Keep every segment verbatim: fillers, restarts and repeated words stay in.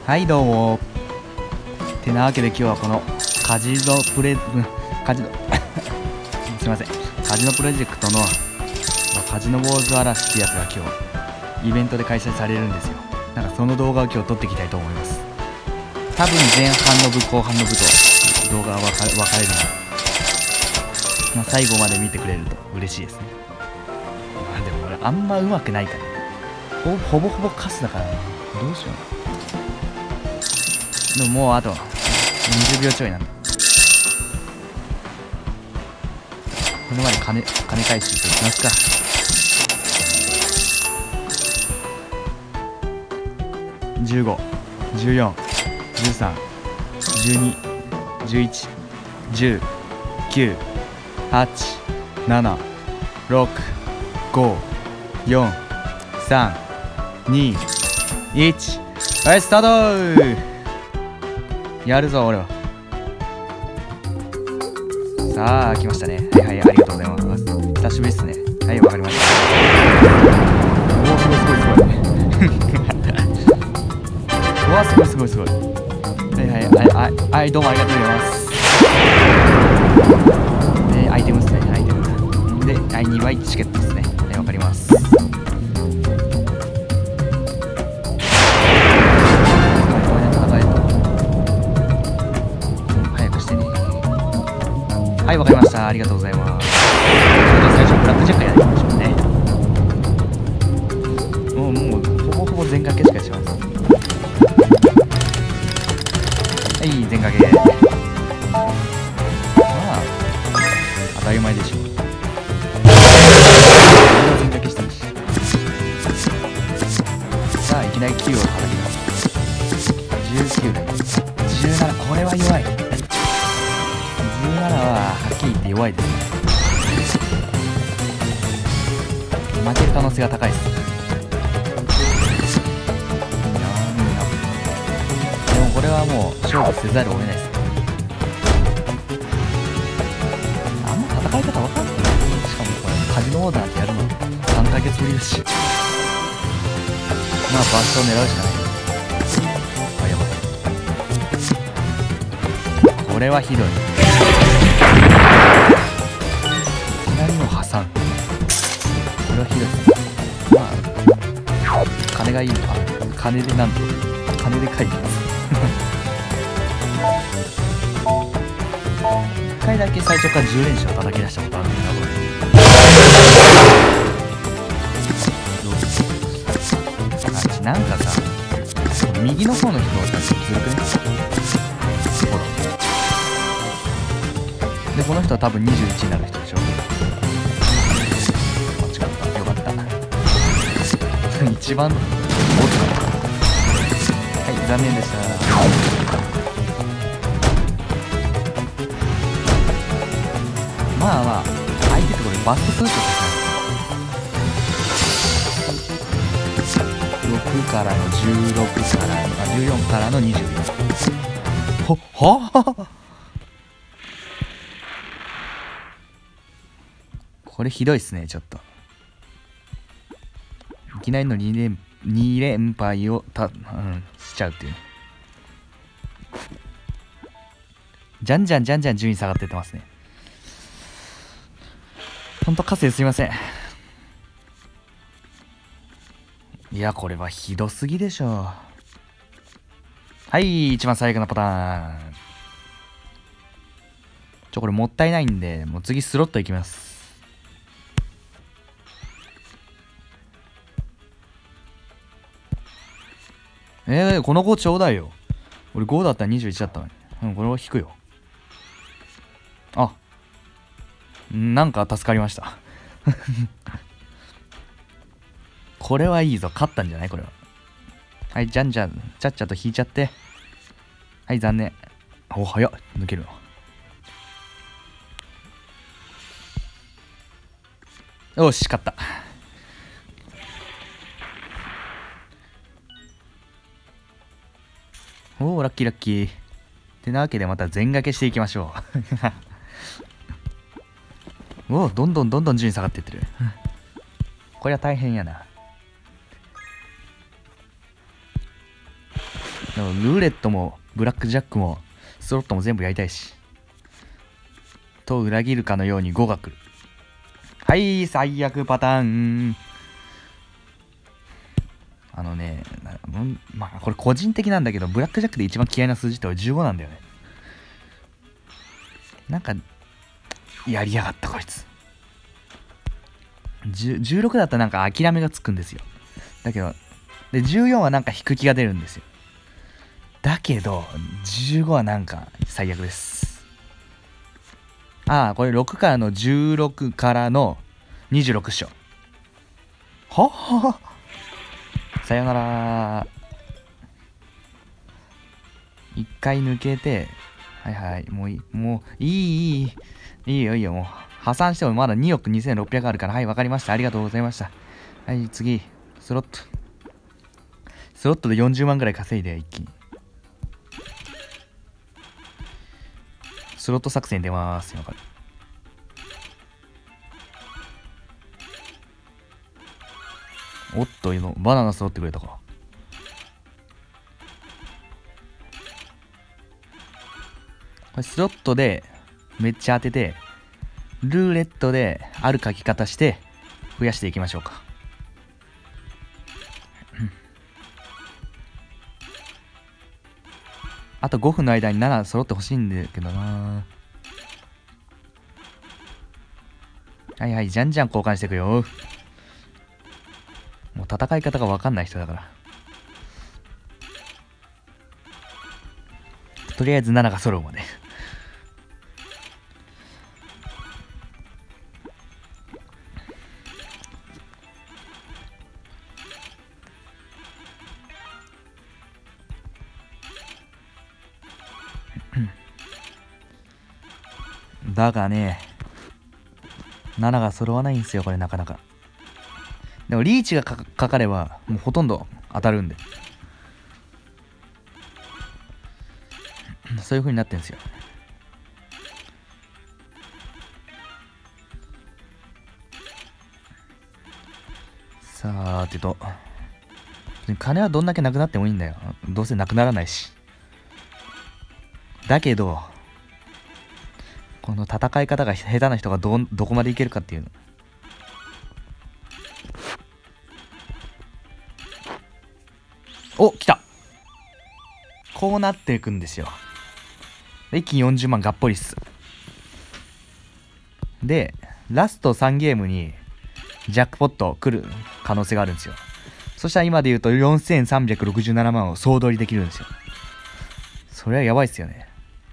はいどうも。てなわけで今日はこのカジノプレカジノすいませんカジノプロジェクトのカジノウォーズ嵐ってやつが今日イベントで開催されるんですよ。なんかその動画を今日撮っていきたいと思います。多分前半の部後半の部と動画は分かれるので、まあ、最後まで見てくれると嬉しいですね。まあでも俺あんま上手くないからほほぼほぼカスだからどうしよう。でももうあとにじゅうびょうちょいなんだ。これまで金金回収といきますか。じゅうご、じゅうよん、じゅうさん、じゅうに、じゅういち、じゅう、きゅう、はち、なな、ろく、ご、よん、さん、に、いち、はいスタート。やるぞ俺は。さあ来ましたね。はいはい、ありがとうございます。久しぶりですね。はい、わかりました。おおすごいすごいすごいうわすごいすごいすごい。はいはいはいはい、どうもありがとうございます。でアイテムですね、アイテムでだいにばいチケットですね。はい、わかります。はい、わかりました。ありがとうございます。ちょっと最初ブラックジャックやりましょうね。もう、もう、ほぼほぼ全掛けしかします。はい、全掛け。まあ、当たり前でしょう。全掛けしてるし。さあ、いきなりきゅうを叩きます。じゅうきゅうだい。じゅうなな、これは弱い。じゅうななははっきり言って弱いですね。負ける可能性が高いです。でもこれはもう勝負せざるを得ないです。あんま戦い方わかんない。しかもこれカジノオーダーってやるのさんかげつぶりだし、まあバストを狙うしかない。あ、やばい、これはひどい。いきなりの破産、これはひどいですね。まあ金がいいのか、金でなんと金で解決いっかいだけ最初からじゅう連勝叩き出したことあるんだなこれ。あなんかさ、右の方の人たちずるくね。ほらで、この人は多分にじゅういちになる人でしょ。あ、違った。よかった。一番落ちた。はい、残念でした。まあまあ、相手ってこれバストスーツですね。ろくからのじゅうろくからの、あ、じゅうよんからのにじゅうよん。ほ、はぁこれひどいっすね、ちょっと。いきなりのに連、に連敗をた、うん、しちゃうっていうね。じゃんじゃんじゃんじゃん順位下がってってますね。ほんと、加勢すいません。いや、これはひどすぎでしょ。はい、一番最後のパターン。ちょ、これもったいないんで、もう次スロットいきます。えー、このごちょうだいよ。俺ごだったらにじゅういちだったのに。うん、これは引くよ。あ、なんか助かりました。これはいいぞ。勝ったんじゃないこれは。はい、じゃんじゃん、ちゃっちゃと引いちゃって。はい、残念。お、早っ。抜けるの。よし、勝った。おー、ラッキーラッキー。ってなわけでまた全掛けしていきましょう。おー、どんどんどんどん順位下がっていってる。これは大変やな。 でもルーレットもブラックジャックもスロットも全部やりたいし。と裏切るかのようにごが来る。はい、最悪パターン。あのね、まあこれ個人的なんだけど、ブラックジャックで一番嫌いな数字って俺じゅうごなんだよね。なんか、やりやがったこいつ。じゅうろくだったらなんか諦めがつくんですよ。だけど、で、じゅうよんはなんか引く気が出るんですよ。だけど、じゅうごはなんか最悪です。ああ、これろくからのじゅうろくからのにじゅうろくっしょ。はっはっさよなら。一回抜けて、はいはい、もういい、もういい、いい、いいよいいよ、もう破産してもまだにおくにせんろっぴゃくあるから、はい、わかりました。ありがとうございました。はい、次、スロット。スロットでよんじゅうまんぐらい稼いで、一気に。スロット作戦出ます。今から。おっと、今、バナナ揃ってくれたか。これスロットでめっちゃ当てて、ルーレットである書き方して増やしていきましょうか。あとごふんの間になな揃ってほしいんだけどな。はいはい、じゃんじゃん交換していくよ。もう戦い方が分かんない人だから。とりあえずななが揃うまで。だがね、ななが揃わないんですよ、これなかなか。でもリーチがかかかれば、もうほとんど当たるんで。そういう風になってるんですよ。さーてと。金はどんだけなくなってもいいんだよ。どうせなくならないし。だけど、この戦い方が下手な人がど、どこまでいけるかっていうの。お、来た。こうなっていくんですよ。一気によんじゅうまんがっぽりっす。で、ラストさんゲームにジャックポット来る可能性があるんですよ。そしたら今で言うとよんせんさんびゃくろくじゅうななまんを総取りできるんですよ。それはやばいっすよね。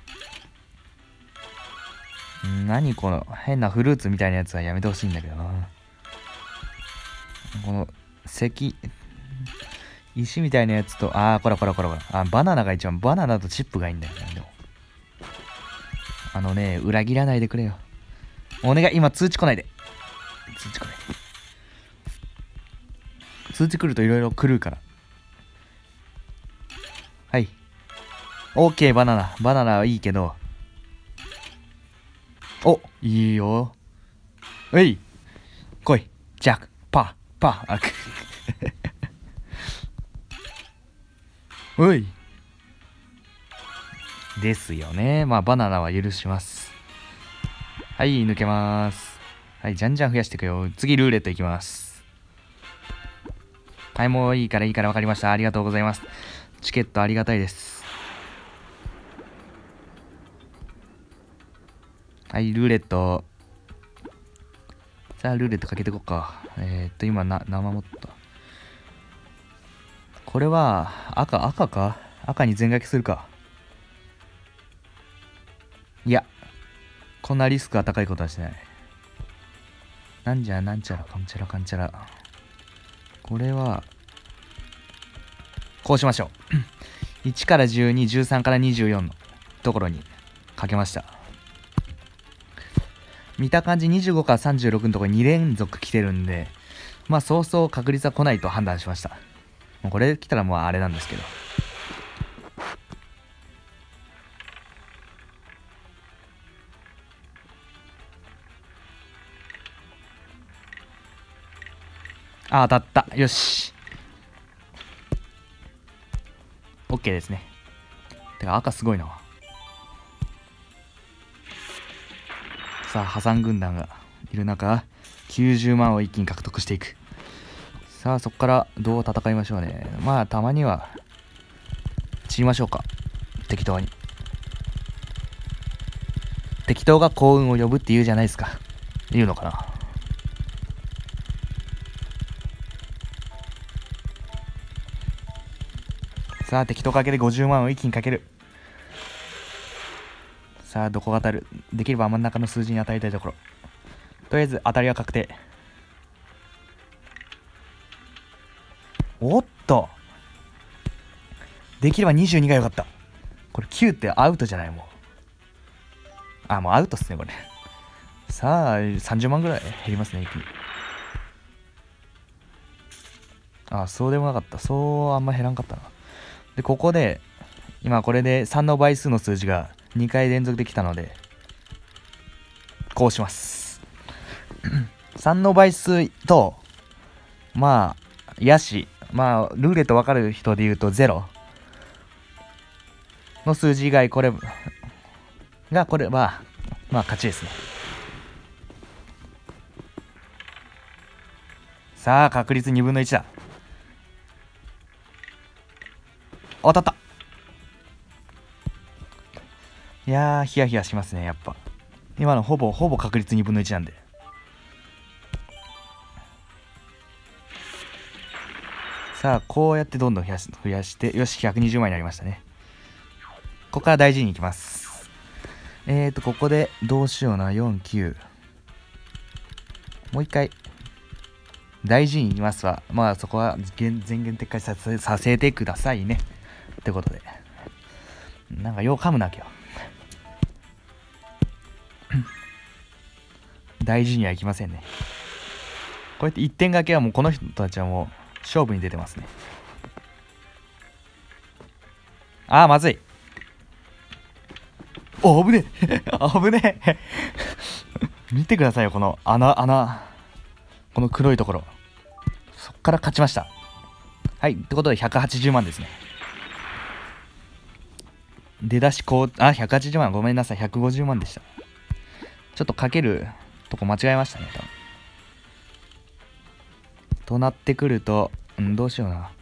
何この変なフルーツみたいなやつはやめてほしいんだけどな。この石石みたいなやつと、あーこらこらこらこら、あバナナが一番、バナナとチップがいいんだよね。でもあのね、裏切らないでくれよ。お願い、今通知来ないで。通知来ないで。通知来るといろいろ来るから。はい。OK、バナナ。バナナはいいけど。お、いいよ。えい。来い。ジャック、パー、パー。あく。おい。ですよね。まあ、バナナは許します。はい、抜けます。はい、じゃんじゃん増やしていくよ。次、ルーレットいきます。はい、もういいからいいから分かりました。ありがとうございます。チケットありがたいです。はい、ルーレット。さあ、ルーレットかけていこうか。えー、っと、今な、生もった。これは、赤、赤か赤に全書きするか。いや、こんなリスクが高いことはしない。なんじゃ、なんちゃら、かんちゃら、かんちゃら。これは、こうしましょう。いちからじゅうに、じゅうさんからにじゅうよんのところにかけました。見た感じにじゅうごからさんじゅうろくのところにに連続来てるんで、まあそうそう確率は来ないと判断しました。もうこれ来たらもうあれなんですけど。あ、当たった。よし。 OK ですね。てか赤すごいな。さあ破産軍団がいる中、きゅうじゅうまんを一気に獲得していく。さあそこからどう戦いましょうね。まあたまには散りましょうか。適当に。適当が幸運を呼ぶって言うじゃないですか。言うのかな。さあ適当かけでごじゅうまんを一気にかける。さあどこが当たる。できれば真ん中の数字に与えたいところ。とりあえず当たりは確定。おっと、できればにじゅうにがよかった。これきゅうってアウトじゃない。もうあ、もうアウトっすねこれ。さあさんじゅうまんぐらい減りますね、一気に。あ、そうでもなかった。そうあんま減らんかったな。でここで今これでさんの倍数の数字がにかい連続できたので、こうしますさんの倍数と、まあヤシ、まあルーレット分かる人で言うとゼロの数字以外、これがこれはまあ勝ちですね。さあ確率にぶんのいちだ。当たった。いやーヒヤヒヤしますね。やっぱ今のほぼほぼ確率にぶんのいちなんで。さあこうやってどんどん増やし、増やして、よしひゃくにじゅうまんになりましたね。ここから大事にいきます。えーとここでどうしような。よんきゅう、もう一回大事にいきますわ。まあそこは全言撤回させ、させてくださいねってことで、なんかよう噛むなきゃ大事にはいきませんね。こうやっていってん掛けはもうこの人たちはもう勝負に出てますね。あーまずい。お危ねえ危ねえ見てくださいよこの穴穴、この黒いところ。そっから勝ちました。はい、ってことでひゃくはちじゅうまんですね。出だしこう、あ、ひゃくはちじゅうまん、ごめんなさい、ひゃくごじゅうまんでした。ちょっとかけるとこ間違えましたね、多分。となってくると、うん、どうしような。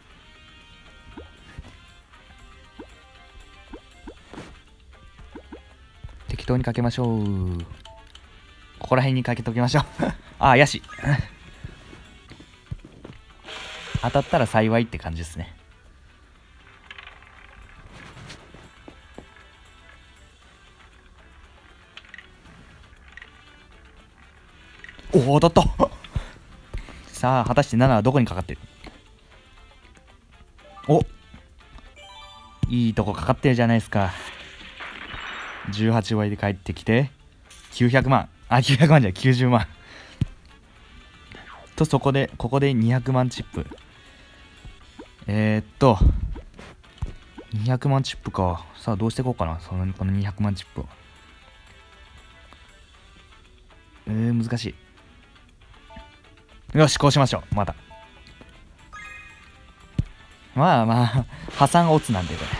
適当にかけましょう。ここら辺にかけときましょうあ、やし当たったら幸いって感じですね。おお当たったさあ果たしてななはどこにかかってる。お、いいとこかかってるじゃないですか。じゅうはちばいで帰ってきてきゅうひゃくまん、あ、きゅうひゃくまんじゃない、きゅうじゅうまんと、そこでここでにひゃくまんチップ。えー、っとにひゃくまんチップか。さあどうしていこうかな、そのこのにひゃくまんチップを。えー、難しい。よしこうしましょう。またまあまあ破産オツなんでこれ。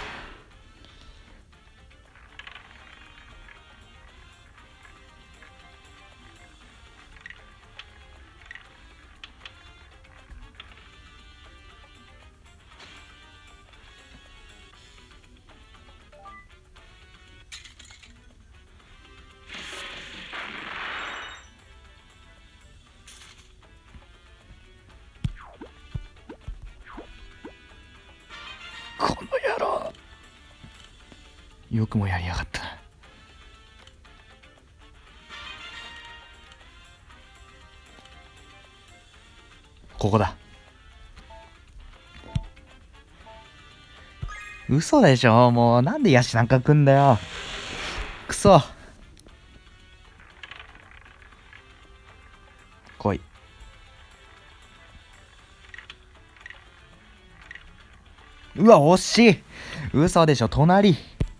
この野郎よくもやりやがった。ここだ。嘘でしょ。もうなんでヤシなんか来んだよ。くそ。来い。うわ惜しい。嘘でしょ。隣。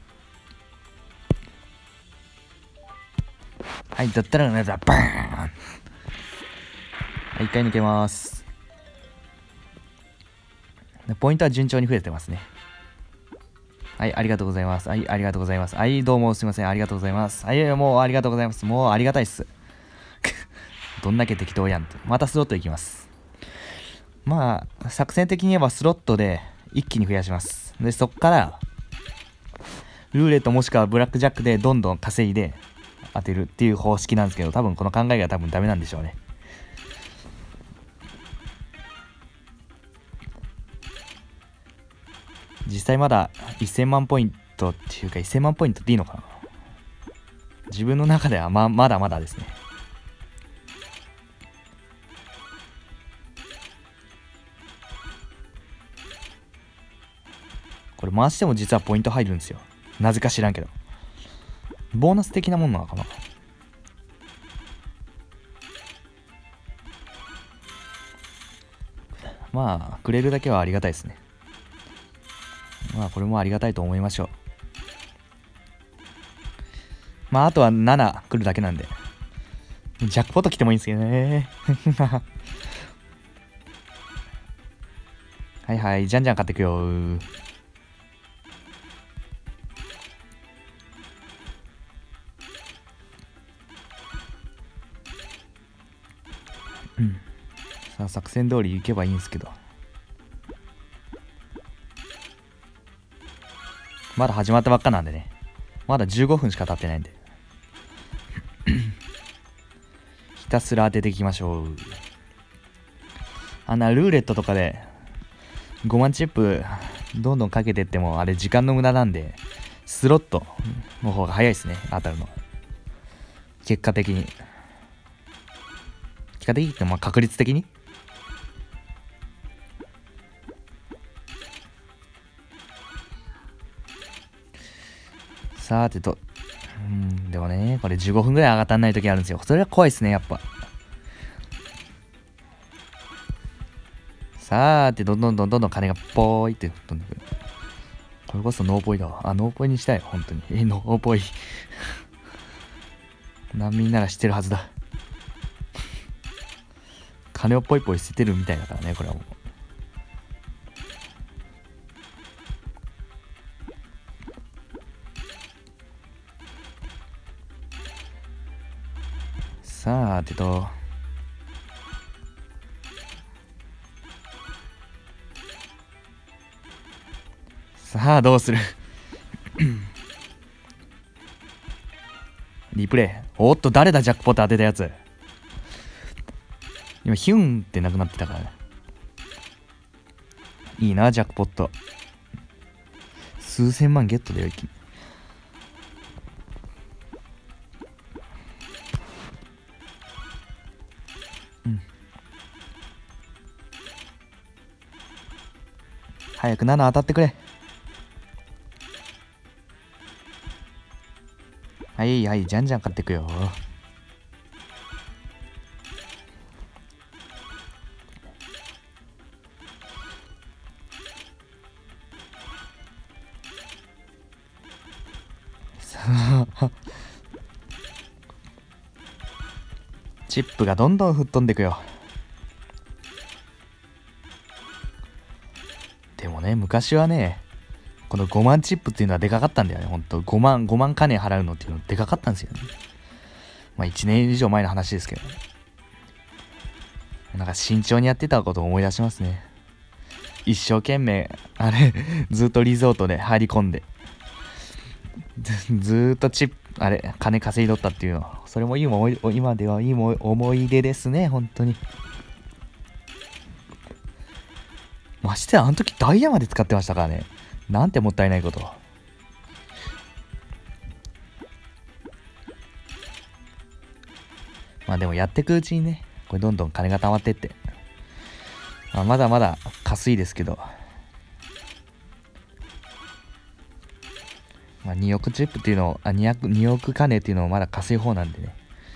はいだったらね、バーン。はい、一回抜けます。ポイントは順調に増えてますね。 はい、ありがとうございます。はい、ありがとうございます。はい、どうもすいません。ありがとうございます。はい、もうありがとうございます。もうありがたいっす。どんだけ適当やんと。またスロットいきます。まあ、作戦的に言えばスロットで一気に増やします。で、そっから、ルーレットもしくはブラックジャックでどんどん稼いで当てるっていう方式なんですけど、多分この考えが多分ダメなんでしょうね。実際まだせんまんポイントっていうかせんまんポイントっていいのかな。自分の中ではままだまだですね。これ回しても実はポイント入るんですよ。なぜか知らんけど。ボーナス的なもんなのかな。まあくれるだけはありがたいですね。まあこれもありがたいと思いましょう。まああとはなな来るだけなんで、ジャックポット来てもいいんですけどね。はいはい、じゃんじゃん買ってくよ。うんさあ作戦通り行けばいいんですけど、まだ始まったばっかなんでね。まだじゅうごふんしか経ってないんでひたすら当てていきましょう。あんなルーレットとかでごまんチップどんどんかけてってもあれ時間の無駄なんで、スロットの方が早いですね、当たるのは。結果的に結果的にってまあ確率的に。さーてと、うん、でもね、これじゅうごふんぐらい上がったんない時あるんですよ。それは怖いですね、やっぱ。さーて、どんどんどんどんどん金がポーイって飛んでくる。これこそノーポイだわ。あ、ノーポイにしたい、本当に。え、ノーポイ。難民なら知ってるはずだ。金をポイポイ捨ててるみたいだからね、これはもう。さあてと、さあどうする。リプレイ。おっと誰だ、ジャックポット当てたやつ。今ヒュンってなくなってたからね。いいな、ジャックポット。数千万ゲットだよ、一気に。うん。早くなな当たってくれ。はいはい、じゃんじゃん買ってくよ。さあチップがどんどん吹っ飛んでくよ。でもね、昔はね、このごまんチップっていうのはでかかったんだよね。ほんとごまんごまん金払うのっていうのでかかったんですよね。まあいちねん以上前の話ですけど、なんか慎重にやってたことを思い出しますね。一生懸命あれずっとリゾートで入り込んでず, ずーっとチップあれ金稼いどったっていうの、それもいい思い今ではいい思い出ですね、本当に。ましてやあの時ダイヤまで使ってましたからね。なんてもったいないこと。まあでもやっていくうちにね、これどんどん金が貯まってって、まあ、まだまだ稼いですけど、まあ、におくチップっていうのをあ 2, におく金っていうのをまだ稼い方なんでね。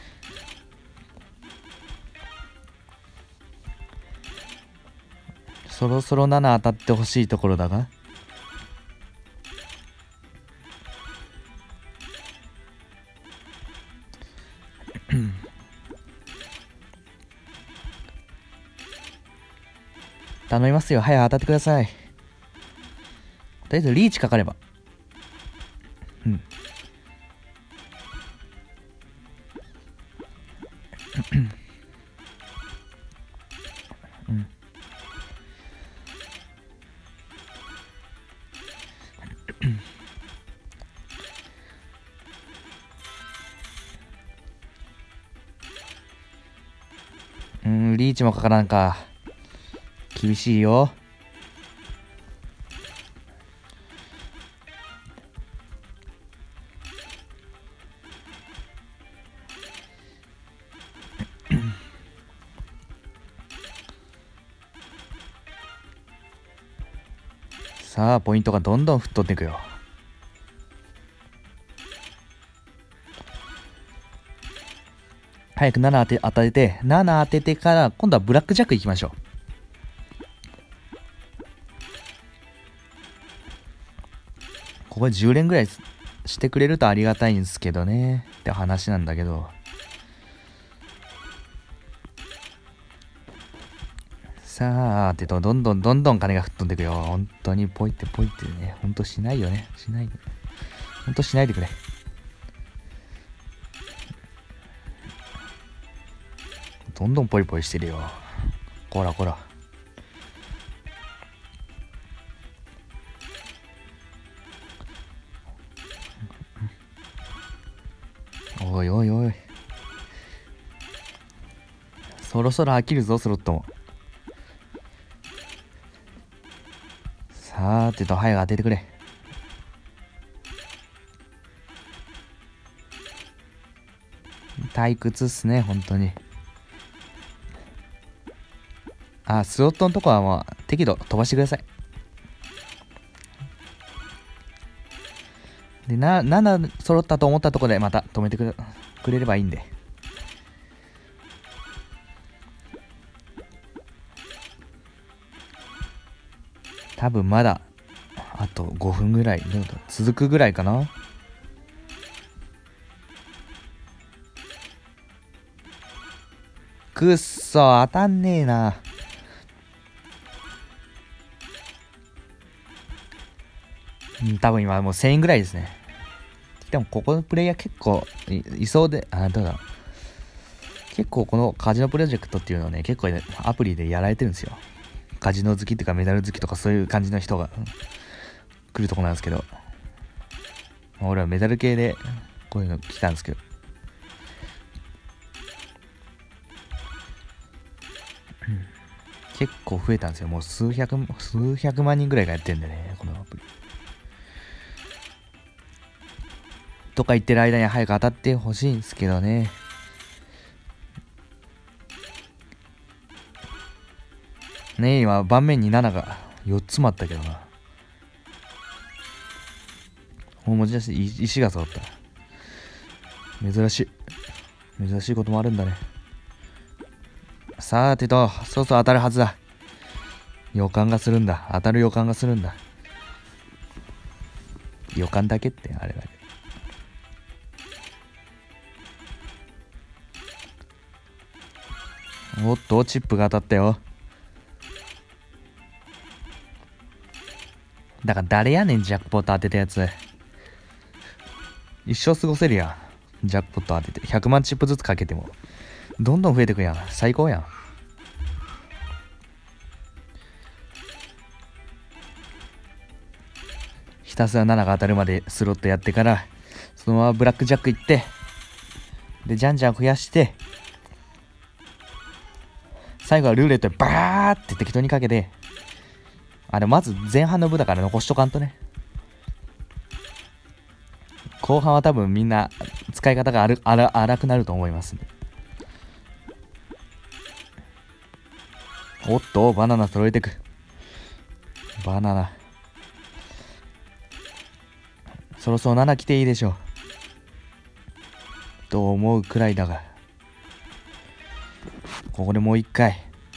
そろそろなな当たってほしいところだが頼みますよ、早く当たってください。とりあえずリーチかかればうんうんうん、リーチもかからんか。厳しいよ。さあ、ポイントがどんどん吹っ飛んでいくよ。早くなな当て、当てて、なな当ててから、今度はブラックジャックいきましょう。ここでじゅう連ぐらいしてくれるとありがたいんですけどね。って話なんだけど。さあ、ってと、どんどんどんどん金が吹っ飛んでいくよ。本当にポイってポイってね。本当しないよね。しない。本当しないでくれ。どんどんポリポリしてるよ。こらこら。おいおいおい。そろそろ飽きるぞ、スロットも。さーてと、早く当ててくれ。退屈っすね、本当に。あ、スロットのとこはもう適度飛ばしてください。で、な、なな揃ったと思ったところでまた止めてくれ、くれればいいんで。多分まだ、あとごふんぐらい、どうだ続くぐらいかな。くっそ、当たんねえな。多分今もうせんえんぐらいですね。でもここのプレイヤー結構 い, いそうで、あ、どうだ。結構このカジノプロジェクトっていうのをね、結構アプリでやられてるんですよ。カジノ好きっていうかメダル好きとかそういう感じの人が来るとこなんですけど。俺はメダル系でこういうの来たんですけど。結構増えたんですよ。もう数百、数百万人ぐらいがやってんでね、このアプリ。とか言ってる間に早く当たってほしいんですけどね。ねえ、今、盤面になながよっつもあったけどな。大文字出して石が揃った。珍しい。珍しいこともあるんだね。さーてと、そうそう当たるはずだ。予感がするんだ。当たる予感がするんだ。予感だけってあれだけ。おっと、チップが当たったよ。だから誰やねん、ジャックポット当てたやつ。一生過ごせるやん。ジャックポット当てて。ひゃくまんチップずつかけても。どんどん増えてくやん。最高やん。ひたすらななが当たるまでスロットやってから、そのままブラックジャック行って、で、じゃんじゃん増やして、最後はルーレットでバーって適当にかけて、あれ、まず前半の部だから残しとかんとね。後半は多分みんな使い方が荒荒くなると思いますんで。おっと、バナナ揃えてく。バナナ。そろそろなな来ていいでしょう。と思うくらいだが。ここでもう一回。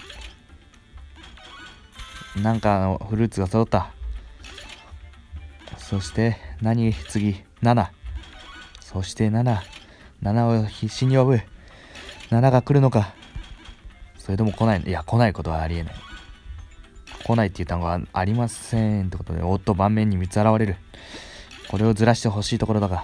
なんかのフルーツが揃った。そして、何次、なな。そしてなな。ななを必死に呼ぶ。ななが来るのか。それとも来ない。いや、来ないことはありえない。来ないっていう単語はありませんってことで、おっと盤面にみっつ現れる。 これをずらしてほしいところだが。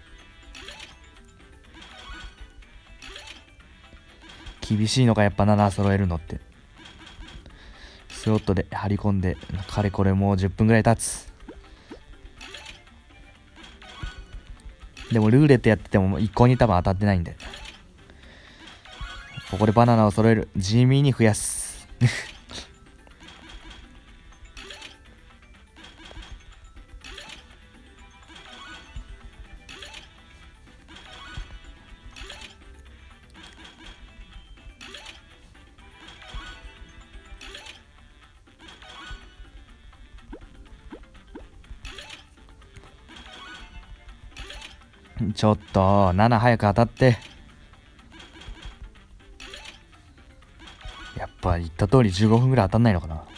厳しいのかやっぱなな揃えるのって。スロットで張り込んでかれこれもうじゅっぷんぐらい経つ。でもルーレットやってても一向に多分当たってないんで、ここでバナナを揃える。地味に増やすちょっとなな早く当たって。やっぱ言った通りじゅうごふんぐらい当たんないのかな。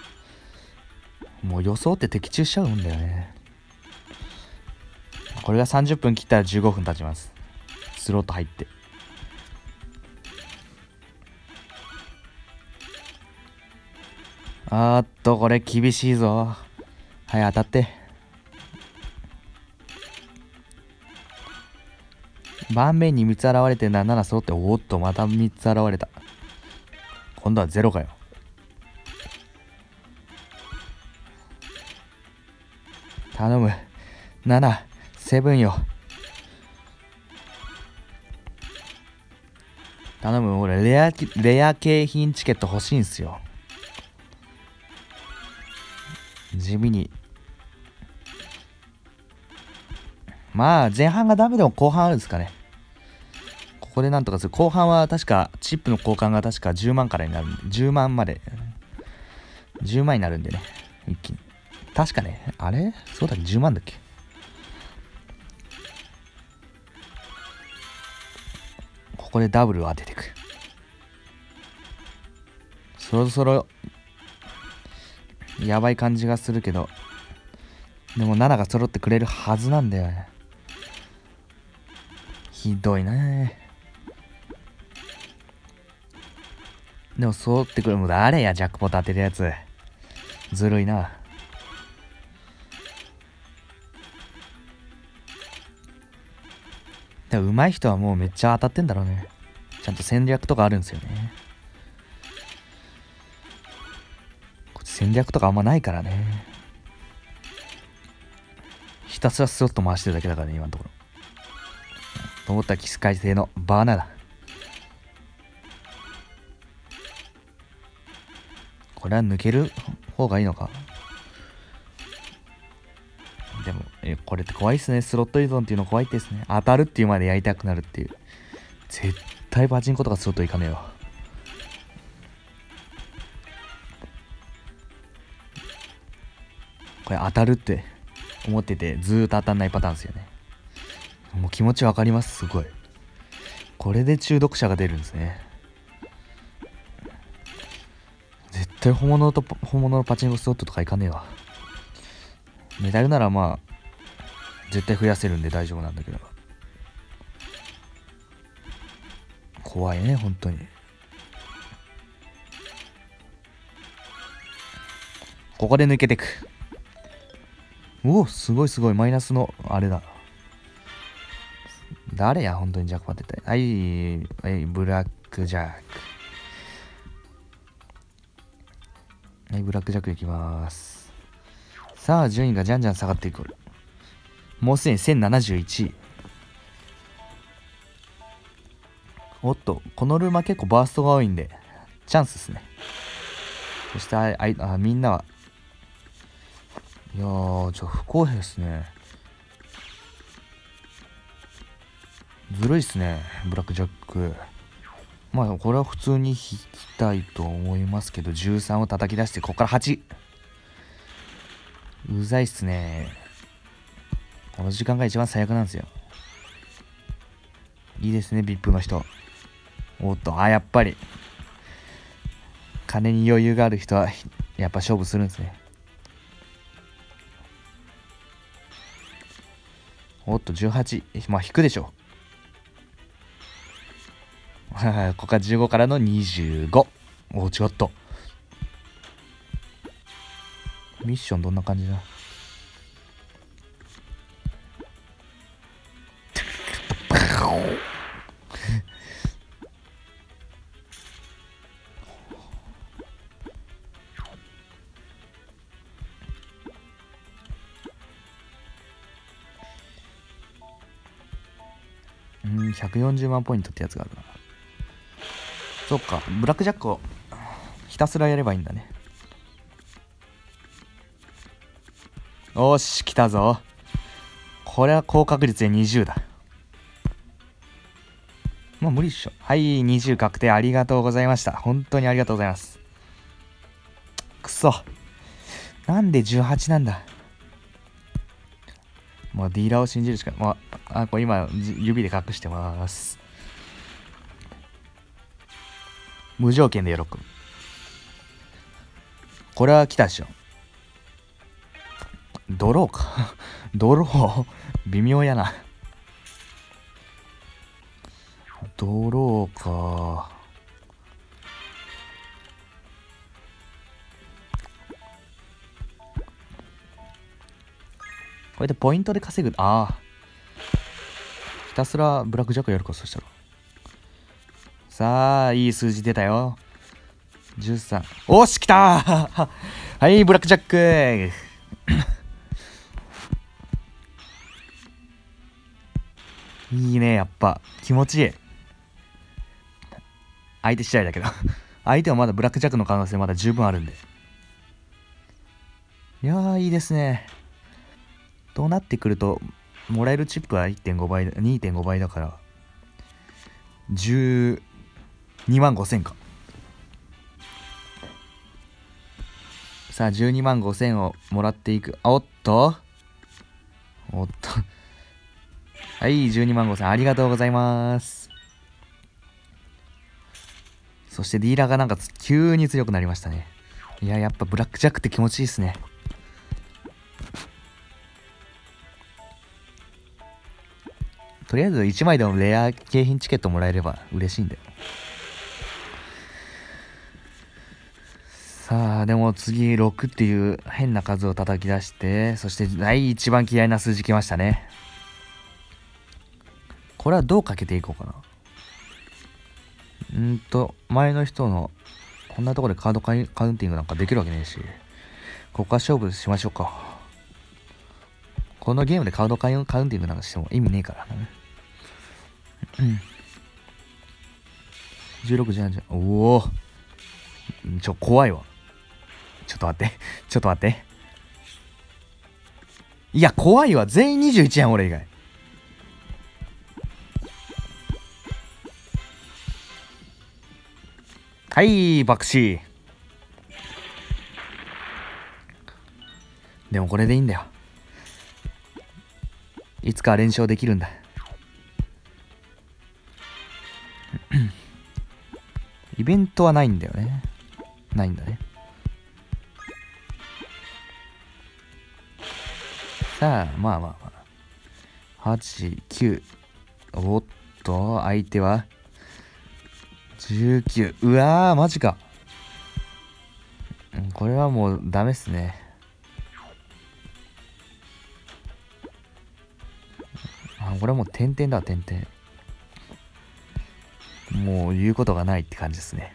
もう予想って的中しちゃうんだよね。これがさんじゅっぷん切ったらじゅうごふん経ちます。スロット入って。あーっとこれ厳しいぞ。はい当たって。盤面にみつ現れてるならなな揃って。おーっとまたみつ現れた。今度はゼロかよ。頼むなな、セブンよ。頼む。俺レアレア景品チケット欲しいんすよ。地味に。まあ前半がダメでも後半あるんですかね。ここでなんとかする。後半は確かチップの交換が確かじゅうまんからになるんで、じゅうまんまでじゅうまんになるんでね、一気に。確かね、あれそうだっけ、じゅうまんだっけ。ここでダブルを当てていく。そろそろやばい感じがするけど、でもななが揃ってくれるはずなんだよね。ひどいね。でも揃ってくる。もう誰やジャックポット当てるやつ。ずるいな。でも上手い人はもうめっちゃ当たってんだろうね。ちゃんと戦略とかあるんですよね。こっち戦略とかあんまないからね。ひたすらスロット回してるだけだからね今のところ。と思ったら起死回生のバーナだ。これは抜ける方がいいのか。でもえこれって怖いっすね。スロット依存っていうの怖いですね。当たるっていうまでやりたくなるっていう。絶対パチンコとかスロットいかねえよ。これ当たるって思っててずーっと当たんないパターンですよね。もう気持ちわかります。すごい。これで中毒者が出るんですね。絶対本物と本物のパチンコスロットとかいかねえわ。メダルならまあ絶対増やせるんで大丈夫なんだけど、怖いね本当に。ここで抜けてく。おおすごいすごい。マイナスのあれだ。誰や本当にジャックパットって。はい、はい、ブラックジャック。はい、ブラックジャックいきます。さあ順位がじゃんじゃん下がっていく。もうすでにせんななじゅういちい。おっとこのルーマ結構バーストが多いんでチャンスですね。そしてあああみんなはいやーちょ不公平ですね。ずるいっすねブラックジャック。まあこれは普通に引きたいと思いますけど、じゅうさんを叩き出してここからはち。うざいっすね。この時間が一番最悪なんですよ。いいですね ブイアイピー の人。おっとあやっぱり金に余裕がある人はやっぱ勝負するんですね。おっとじゅうはち。まあ引くでしょここからじゅうごからのにじゅうご。お違った。ミッションどんな感じだ。 ん、ひゃくよんじゅうまんポイントってやつがあるな。そっか、ブラックジャックをひたすらやればいいんだね。おーし、来たぞ。これは高確率でにじゅうだ。もう無理っしょ。はい、にじゅう確定。ありがとうございました。本当にありがとうございます。くそ。なんでじゅうはちなんだ。もうディーラーを信じるしか、まあ、あ、これ今、指で隠してます。無条件で喜ぶ。これは来たでしょ。ドローか。ドロー微妙やな。ドローか。これでポイントで稼ぐ。ああ。ひたすらブラックジャックやるか、そしたら。さあ、いい数字出たよ。じゅうさん。おし、来たーはい、ブラックジャックいいね、やっぱ。気持ちいい。相手次第だけど。相手はまだブラックジャックの可能性まだ十分あるんで。いやー、いいですね。となってくると、もらえるチップは いってんご 倍、にてんご 倍だから、じゅうにまんごせんか。さあ、じゅうにまんごせんをもらっていく。おっとおっと。はい、じゅうにまんごせんありがとうございます。そしてディーラーがなんか急に強くなりましたね。いや、やっぱブラックジャックって気持ちいいですね。とりあえずいちまいでもレア景品チケットもらえれば嬉しいんだよ。さあ、でも次ろくっていう変な数を叩き出して、そして第一番嫌いな数字きましたね。これはどうかけていこうかな。んーと、前の人の、こんなところでカードカウンティングなんかできるわけねえし、ここは勝負しましょうか。このゲームでカードカウンティングなんかしても意味ねえからね。うん。じゅうろく、じゅうなな、じゅう。おお。ちょ、怖いわ。ちょっと待って。ちょっと待って。いや、怖いわ。全員にじゅういちやん、俺以外。はい、爆死。でもこれでいいんだよ。いつか連勝できるんだ。イベントはないんだよね。ないんだね。さあ、まあまあまあ。はち、きゅう。おっと、相手はじゅうきゅう。うわー、マジか。これはもうダメっすね。あ、これはもう点々だ、点々。もう言うことがないって感じですね。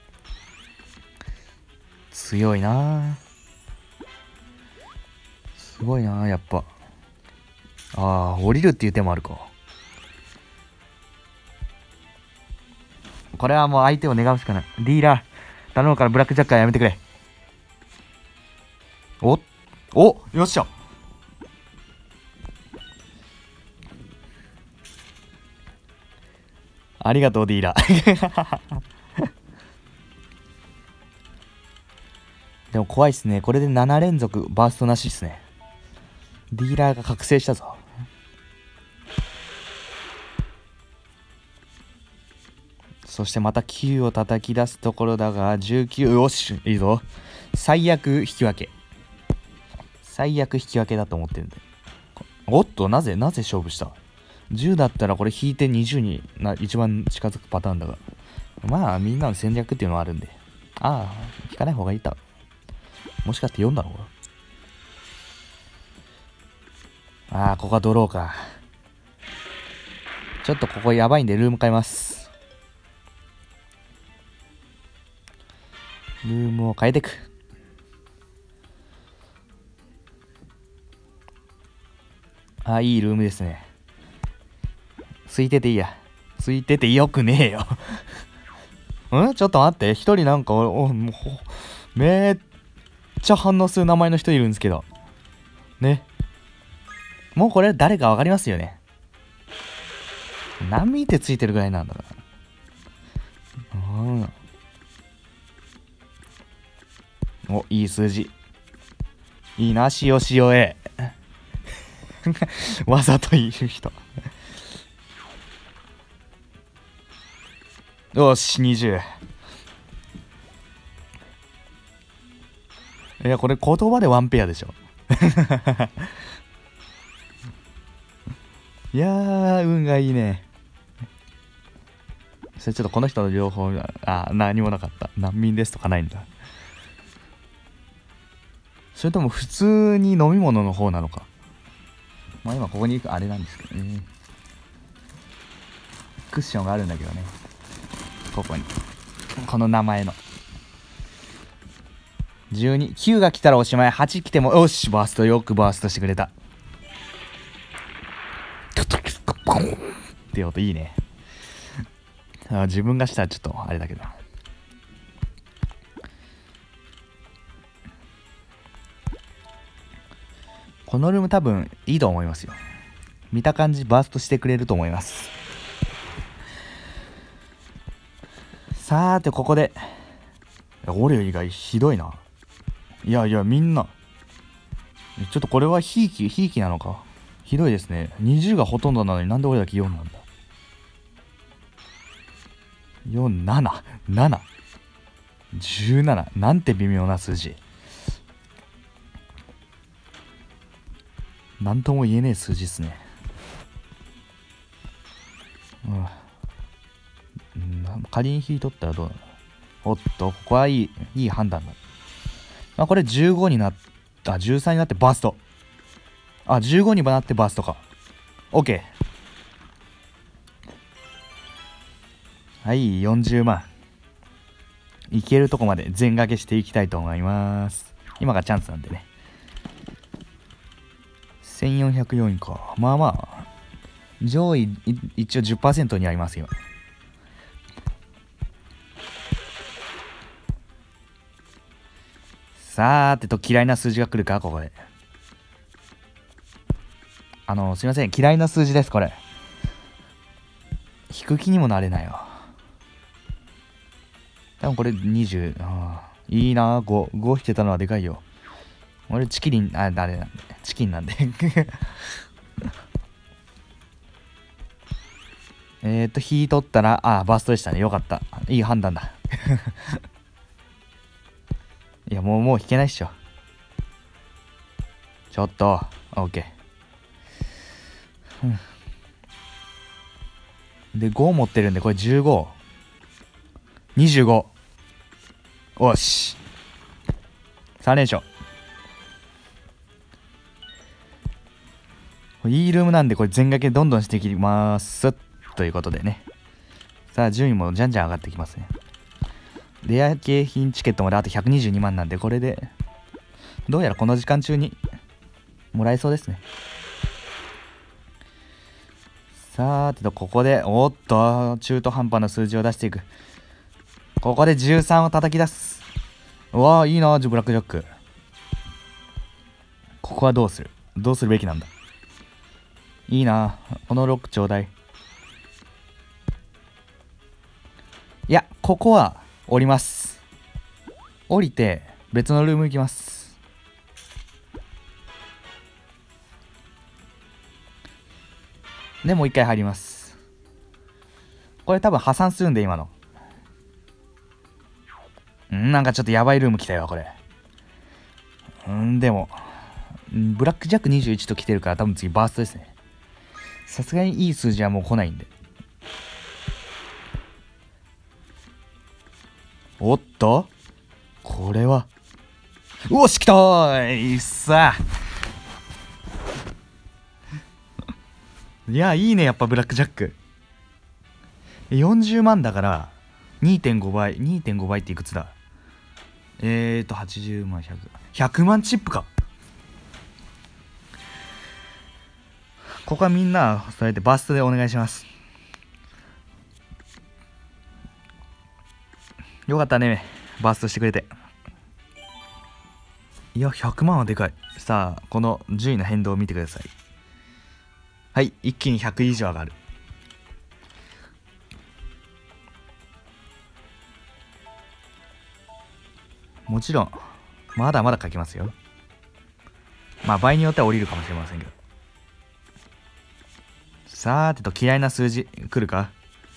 強いな。すごいな、やっぱ。ああ、降りるっていう手もあるか。これはもう相手を願うしかない。ディーラー、頼むからブラックジャックはやめてくれ。おお、よっしゃ。ありがとう、ディーラー。でも怖いっすね。これでなな連続バーストなしっすね。ディーラーが覚醒したぞ。そしてまたきゅうを叩き出すところだが、じゅうきゅう、よし、いいぞ。最悪引き分け。最悪引き分けだと思ってるんで。おっと、なぜ、なぜ勝負した？じゅうだったらこれ引いてにじゅうにな一番近づくパターンだが。まあ、みんなの戦略っていうのはあるんで。ああ、引かない方がいいだろ。もしかしてよんだろう。ああ、ここはドローか。ちょっとここやばいんでルーム変えます。ルームを変えてく。ああ、いいルームですね。空いてていいや。 ついててよくねえよんちょっと待って。一人なんかおおもうめっちゃ反応する名前の人いるんですけどね。もうこれ誰かわかりますよね。何ミリってついてるぐらいなんだから。うんお、いい数字。いいな、塩塩 A わざと言う人よし、にじゅう。いや、これ言葉でワンペアでしょいやー、運がいいね。それちょっとこの人の両方、あ、何もなかった。難民ですとかないんだ。それとも普通に飲み物の方なのか。まあ今ここに行くあれなんですけどね。クッションがあるんだけどね。ここに。この名前の。じゅうに。きゅうが来たらおしまい。はち来ても、よし、バースト。よくバーストしてくれた。って音いいね。あ、自分がしたらちょっとあれだけど。このルーム多分いいと思いますよ。見た感じバーストしてくれると思います。さーてここで俺以外ひどいな。いやいやみんなちょっとこれはひいきひいきなのか。ひどいですね。にじゅうがほとんどなのになんで俺だけよんなんだ。よん、なな、なな、じゅうなな、なんて微妙な数字。なんとも言えねえ数字っすね。うん。仮に引いとったらどうなの。おっと、ここはいい、いい判断だ。あ、これじゅうごになった、じゅうさんになってバースト。あ、じゅうごになってバーストか。OK。はい、よんじゅうまん。いけるとこまで全掛けしていきたいと思います。今がチャンスなんでね。せんよんひゃくよんいか。まあまあ、上位一応 じゅっパーセント にありますよ。さーてと、嫌いな数字が来るか、ここで。あの、すいません。嫌いな数字です、これ。引く気にもなれないよ。多分これにじゅう。ああ、いいなー、ご。ご引けたのはでかいよ。俺、チキリン、あ、あれなんで。チキンなんで。えっと、引いとったら、あ、バーストでしたね。よかった。いい判断だ。いや、もう、もう引けないっしょ。ちょっと、オッケー。で、ご持ってるんで、これじゅうご。にじゅうご。おし。さん連勝。いいルームなんで、これ全掛けどんどんしていきます。ということでね。さあ、順位もじゃんじゃん上がってきますね。レア景品チケットまであとひゃくにじゅうにまんなんで、これで、どうやらこの時間中にもらえそうですね。さーてと、ここで、おっと、中途半端な数字を出していく。ここでじゅうさんを叩き出す。うわー、いいなー、ブラックジャック。ここはどうするどうするべきなんだ。いいなー、このろくちょうだい。いや、ここは降ります。降りて、別のルーム行きます。で、もう一回入ります。これ多分破産するんで、今の。んなんかちょっとやばいルーム来たよ、これ。んでも、ブラックジャックにじゅういちと来てるから多分次バーストですね。さすがにいい数字はもう来ないんで。おっとこれは。おし、来たーいさあ。いや、いいね、やっぱブラックジャック。よんじゅうまんだから、にてんご 倍。にてんご 倍っていくつだ。えーと、はちじゅうまん、ひゃく。ひゃくまんチップか。ここはみんな、それでバーストでお願いします。 よかったね、バーストしてくれて。いや、ひゃくまんはでかい。さあ、この順位の変動を見てください。はい、一気にひゃく以上上がる。もちろん、まだまだ書きますよ。まあ、場合によっては降りるかもしれませんけど。さーてと、嫌いな数字、来るか？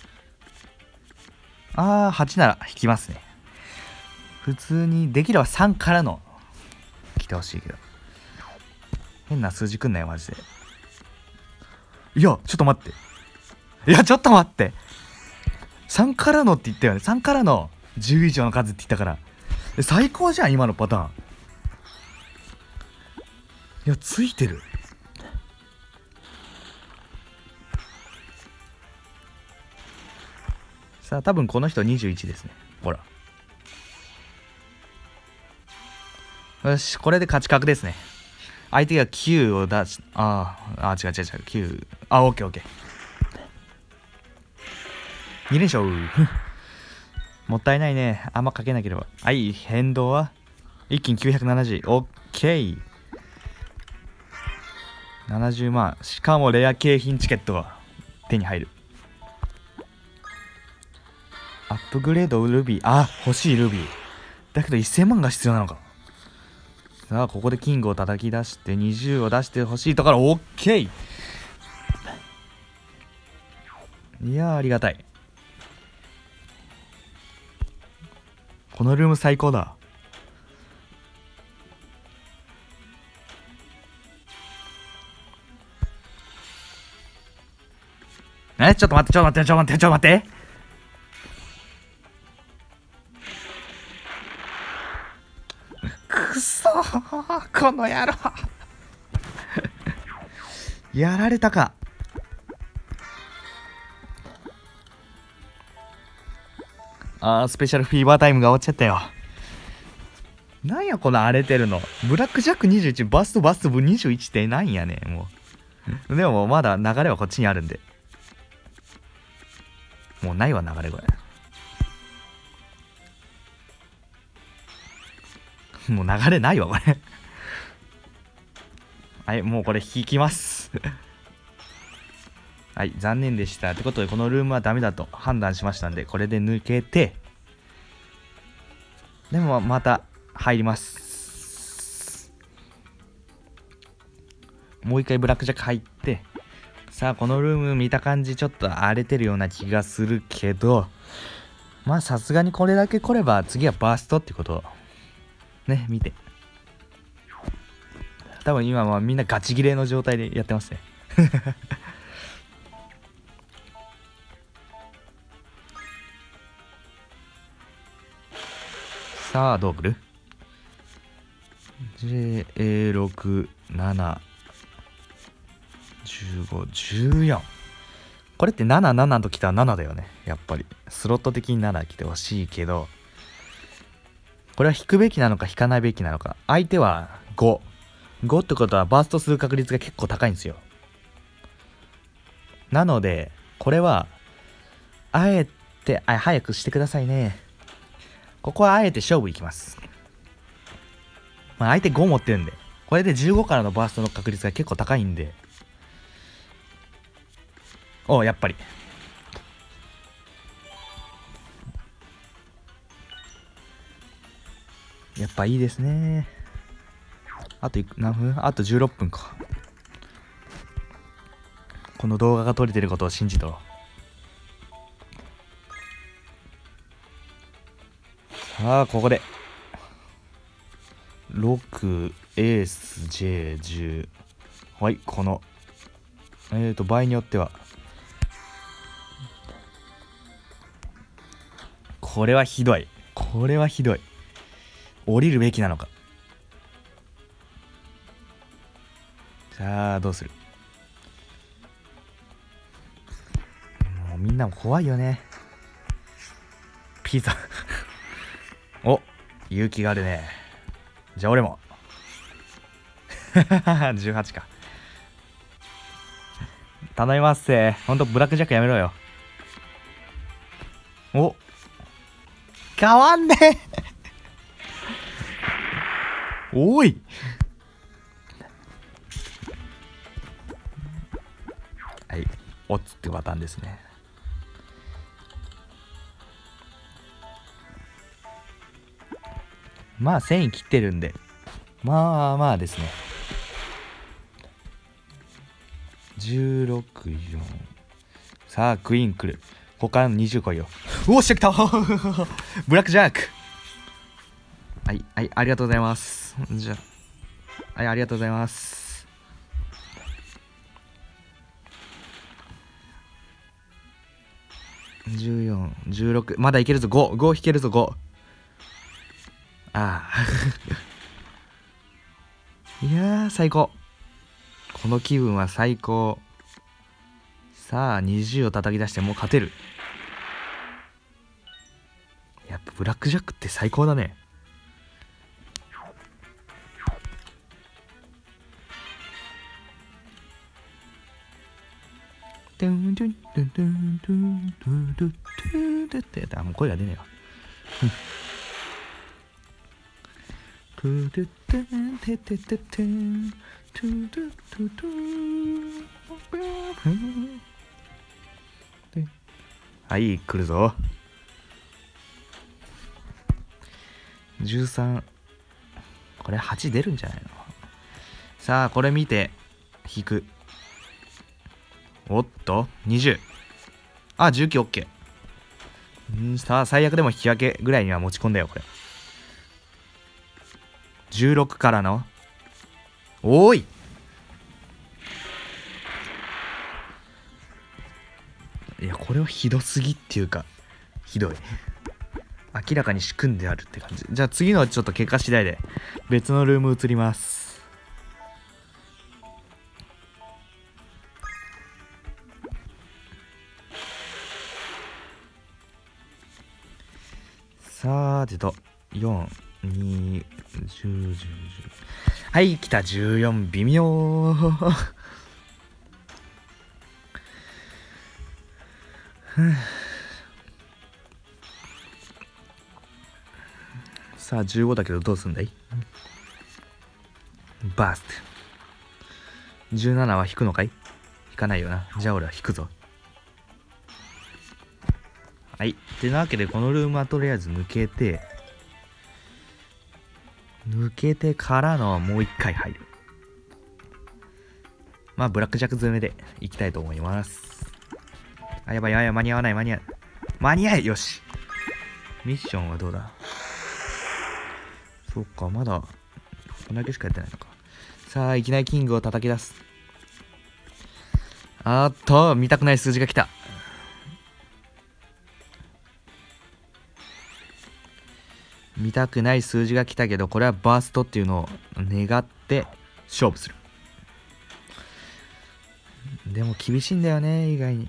あー、はちなら引きますね。普通に、できればさんからの、来てほしいけど。変な数字くんなよ、マジで。いや、ちょっと待って。いや、ちょっと待って。さんからのって言ったよね。さんからのじゅう以上の数って言ったから。最高じゃん、今のパターン。いや、ついてる。さあ、多分この人にじゅういちですね。ほら。よし、これで勝ち確ですね。相手がきゅうを出し、あーあー、違う違う違う、きゅう。あ、オッケーオッケー。に連勝。もったいないね。あんまかけなければ。はい、変動は一気にきゅうひゃくななじゅう。オッケー。ななじゅうまん。しかもレア景品チケットが手に入る。アップグレードルビー。あ、欲しいルビー。だけどせんまんが必要なのか。さあ、ここでキングを叩き出してにじゅうを出してほしいところ。オッケー。いやー、ありがたい。このルーム最高だ。え、ちょっと待って、ちょっと待って、ちょっと待って、ちょっと待って。くそー、この野郎。やられたか。あー、スペシャルフィーバータイムが終わっちゃったよ。なんやこの荒れてるの。ブラックジャックにじゅういち、バストバストブにじゅういちってなんやねん、もう。でももうまだ流れはこっちにあるんで。もうないわ、流れこれ。もう流れないわ、これ。はい、もうこれ引きます。はい、残念でした。ってことで、このルームはダメだと判断しましたんで、これで抜けて、でもまた入ります。もう一回ブラックジャック入って、さあ、このルーム見た感じちょっと荒れてるような気がするけど、まあさすがにこれだけ来れば次はバーストってことをね、見て。多分今はみんなガチギレの状態でやってますね。さあ、どう来る？ ジェイエーろく、なな、じゅうご、じゅうよん。これってなな、ななときたらななだよね。やっぱり。スロット的になな来てほしいけど、これは引くべきなのか引かないべきなのか。相手はご。ごってことはバーストする確率が結構高いんですよ。なので、これは、あえて、あ、早くしてくださいね。ここはあえて勝負いきます。まあ、相手ご持ってるんで、これでじゅうごからのバーストの確率が結構高いんで、おやっぱり。やっぱいいですね。あと何分？あとじゅうろっぷんか。この動画が撮れてることを信じとろう。さあ、ここで。ろく、エース、ジェイ、じゅう。はい、この。えーと、場合によっては。これはひどい。これはひどい。降りるべきなのか。さあ、どうする？もうみんなも怖いよね。ピザ。お、勇気があるね。じゃあ俺も。じゅうはちか。頼みますせ。ほんとブラックジャックやめろよ。お、 変わんねえおいはい、オッツってパターンですね。まあせんい切ってるんで、まあまあですね。じゅうろく、よん。さあ、クイーン来る。ここからのにじゅう来いよ。おっしゃ、来たブラックジャック。はい、はい、ありがとうございます。じゃあ、はい、ありがとうございます。じゅうよん、じゅうろく。まだいけるぞ。ご、ご引けるぞ、ご。ああ。いやー、最高。この気分は最高。さあ、にじゅうを叩き出してもう勝てる。やっぱブラックジャックって最高だね。トゥントゥントゥントゥントゥントゥントゥントゥントゥンってやったらもう声が出ねえわ。トゥトゥトゥンテテテテントゥトゥトゥトゥン。はい、来るぞ。じゅうさん。これはち出るんじゃないの？さあ、これ見て引く。おっとにじゅう。あ、じゅうきゅう OK。んさあ、最悪でも引き分けぐらいには持ち込んだよこれ。じゅうろくからのおーい。いや、これはひどすぎっていうかひどい。明らかに仕組んであるって感じ。じゃあ次のちょっと結果次第で別のルーム移ります。さーてとよん、に、じゅう、じゅう、じゅう。はい、来たじゅうよん、微妙さあじゅうごだけどどうすんだい？バースト。じゅうななは引くのかい？引かないよな。じゃあ俺は引くぞ。はい。ってなわけでこのルームはとりあえず抜けて抜けてからのもう一回入る。まあブラックジャック詰めでいきたいと思います。あ、やばいやばい、間に合わない間に合う間に合え。よし。ミッションはどうだ？そっか、まだこんだけしかやってないのか。さあいきなりキングを叩き出す。あーっと見たくない数字が来た。見たくない数字が来たけど、これはバーストっていうのを願って勝負する。でも厳しいんだよね、意外に。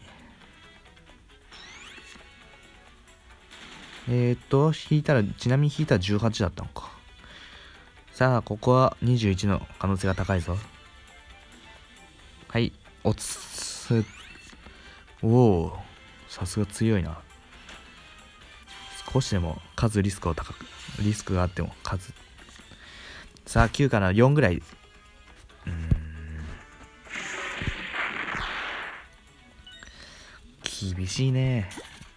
えーっと引いたら、ちなみに引いたらじゅうはちだったのか。さあここはにじゅういちの可能性が高いぞ。はい、おつおお、さすが強いな。少しでも数リスクを高く、リスクがあっても数。さあきゅうからよんぐらい。うーん、厳しいね。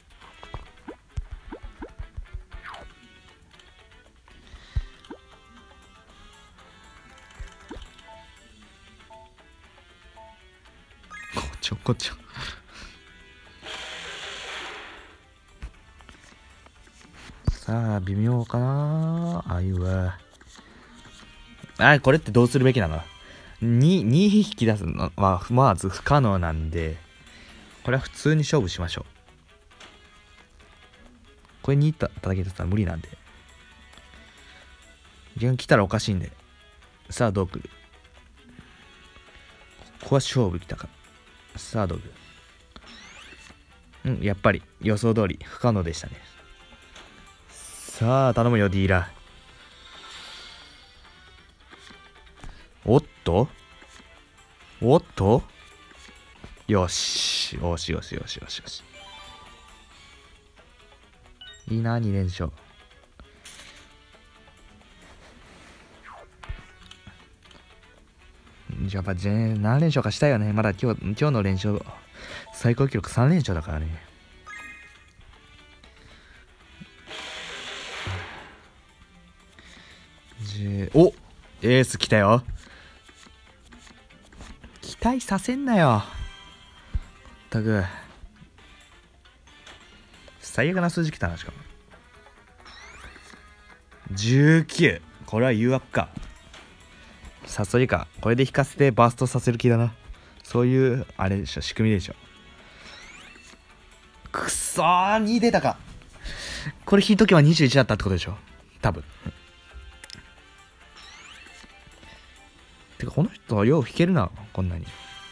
こちょこちょさあ微妙かなあいうは。あ、これってどうするべきなの？ に に引き出すのはまず不可能なんで、これは普通に勝負しましょう。これにた叩き出すのは無理なんで、逆に来たらおかしいんで。さあどう来る？ここは勝負来たか。さあどう来る？うん、やっぱり予想通り不可能でしたね。さあ頼むよディーラー。おっとおっと、よしよしよしよしよしよしいいな、に連勝。やっぱ何連勝かしたいよね。まだ今日、今日の連勝、最高記録さん連勝だからね。お、エース来たよ。期待させんなよ。まったく。最悪な数字来たな、しかも。じゅうきゅう。これは誘惑か。誘いか。これで引かせてバーストさせる気だな。そういう、あれでしょ、仕組みでしょ。くそー、に出たか。これ引いとけばにじゅういちだったってことでしょ。多分。てか、この人はよう引けるな、こんなに。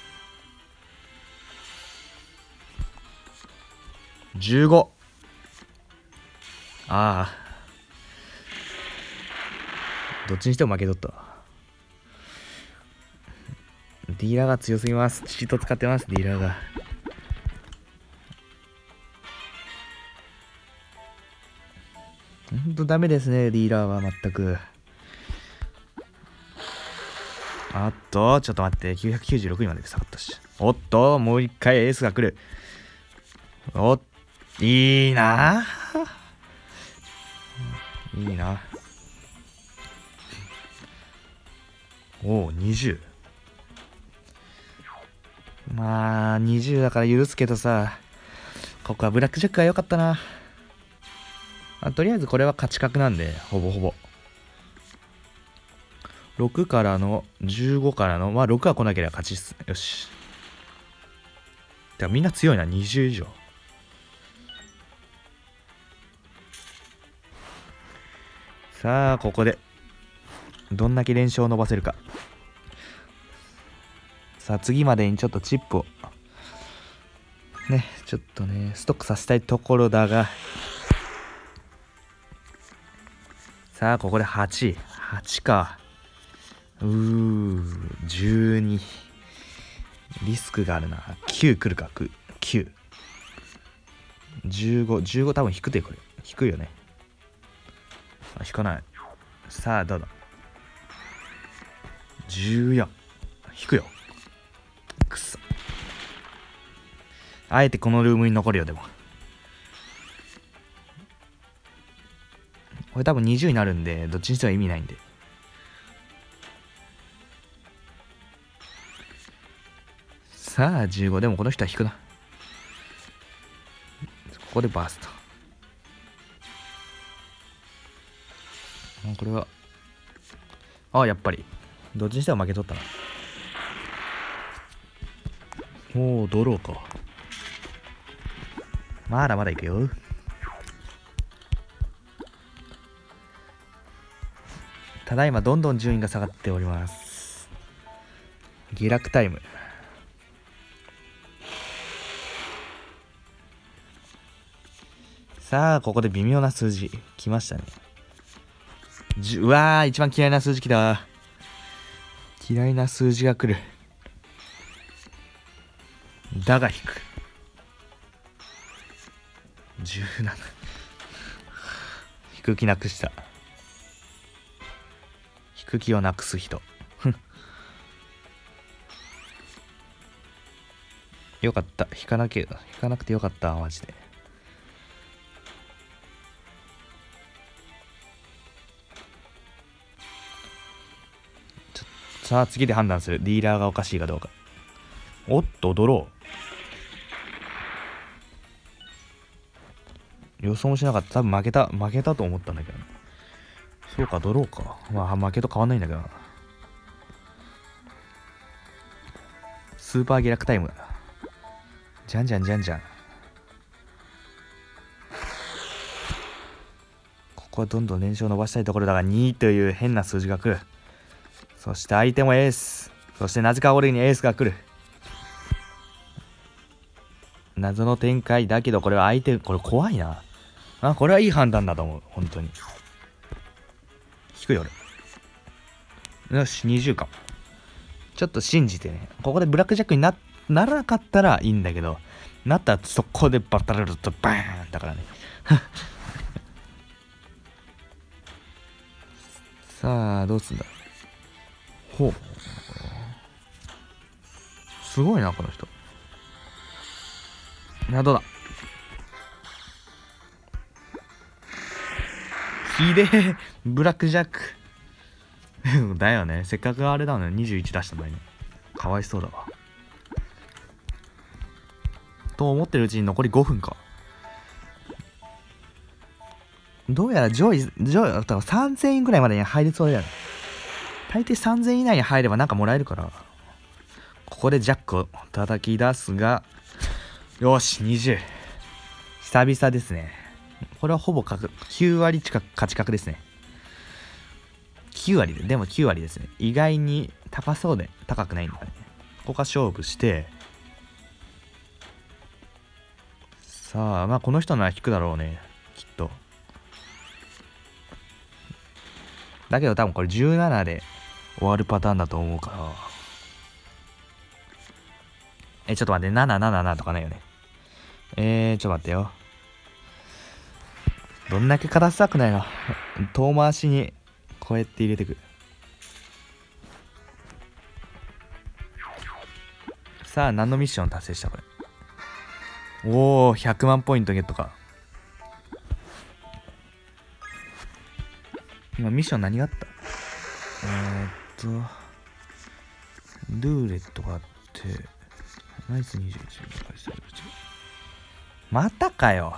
じゅうご。ああ。どっちにしても負けとった。ディーラーが強すぎます。チート使ってます、ディーラーが。ほんとダメですね、ディーラーは全く。あっと、ちょっと待って、きゅうひゃくきゅうじゅうろくいまで下がったし。おっと、もう一回エースが来る。おっ、いいな。いいな。おお、にじゅう。まあ、にじゅうだから許すけどさ、ここはブラックジャックが良かったな。あ、とりあえずこれは勝ち確なんで、ほぼほぼ。ろくからの、じゅうごからの、まあろくは来なければ勝ちっす。よし。てかみんな強いな、にじゅう以上。さあ、ここで、どんだけ連勝を伸ばせるか。さあ、次までにちょっとチップを、ね、ちょっとね、ストックさせたいところだが、さあ、ここではち。はちか。うー、じゅうに。リスクがあるな。きゅう来るか、きゅう。じゅうご、じゅうご多分引くで、これ。引くよね。あ、引かない。さあ、どうだ。じゅうよん。引くよ。くそ。あえてこのルームに残るよ、でも。これ多分にじゅうになるんで、どっちにしても意味ないんで。さあ、じゅうご。でもこの人は引くな。ここでバースト。これは。あ、やっぱり。どっちにしても負けとったな。おお、ドローか。まだまだいくよ。ただいまどんどん順位が下がっております。下落タイム。さあ、ここで微妙な数字来ましたね。うわー、一番嫌いな数字来た。嫌いな数字が来る。だが引く。じゅうなな。引く気なくした。引く気をなくす人。よかった。引かなきゃ、引かなくてよかった、マジで。さあ、次で判断する。ディーラーがおかしいかどうか。おっと、ドロー。予想もしなかった。多分負けた、負けたと思ったんだけど。そうか、ドローか。まあ、負けと変わんないんだけど。スーパー下落タイム。じゃんじゃんじゃんじゃん。ここはどんどん連勝を伸ばしたいところだが、にという変な数字が来る。そして相手もエース。そしてなぜか俺にエースが来る。謎の展開だけど、これは相手、これ怖いな。あ、これはいい判断だと思う。本当に。引くよ、俺。よし、にじゅうか。ちょっと信じてね。ここでブラックジャックに な, ならなかったらいいんだけど、なったらそこでバタルルとバーンだからね。 さあどうすんだ。ほう、すごいなこの人。いや、どうだ。ひでえ、ブラックジャックだよね。せっかくあれだね、にじゅういち出したのにね。かわいそうだわと思ってるうちに残りごふんか。どうやら上位上位多分さんぜんえんぐらいまでに入りそうだよね。大抵さんぜんえん以内に入ればなんかもらえるから。ここでジャックを叩き出すが、よしにじゅう、久々ですね。これはほぼきゅう割近く勝ち確ですね。きゅう割で、でもきゅう割ですね。意外に高そうで高くないんだね。ここから勝負して、さあまあこの人なら引くだろうね、きっと。だけど多分これじゅうななで終わるパターンだと思うから。えちょっと待って、なななななとかないよね。えーちょっと待ってよ。どんだけ片さくないの。遠回しにこうやって入れてく。さあ何のミッション達成したこれ。おおひゃくまんポイントゲットか。今ミッション何があった。えー、っとルーレットがあってナイスにじゅういち、またかよ。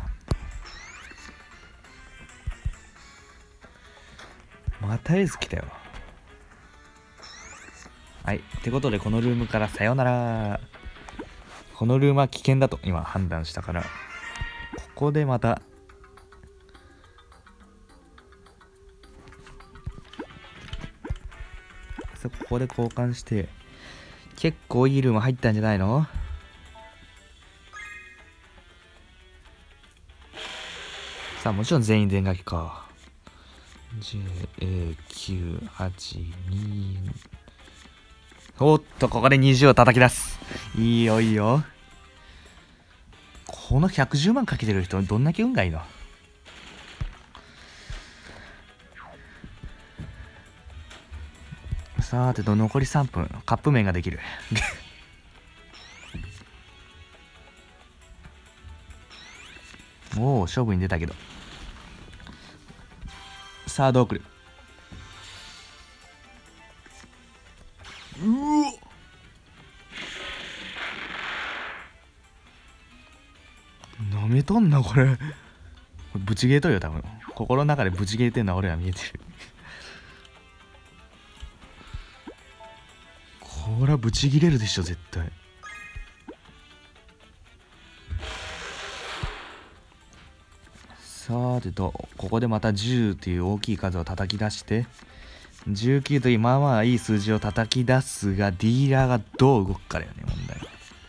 またエース来たよ。はい、ってことでこのルームからさよなら。このルームは危険だと今判断したから、ここでまたここで交換して、結構いいルーム入ったんじゃないの。さあもちろん全員全書きか。 ジェイエーきゅうはちに、 おっとここでにじゅうを叩き出す。いいよいいよ。このひゃくじゅうまんかけてる人どんだけ運がいいの。さてと残りさんぷん、カップ麺ができるおお勝負に出たけど。さあどう来る。うおっ、なめとんなこれ。ブチゲーとるよ多分。心の中でブチゲーてんのは俺は見えてるこれはブチギレるでしょ絶対。さてとここでまたじゅうという大きい数を叩き出して、じゅうきゅうというまあまあいい数字を叩き出すが、ディーラーがどう動くかだよね問題。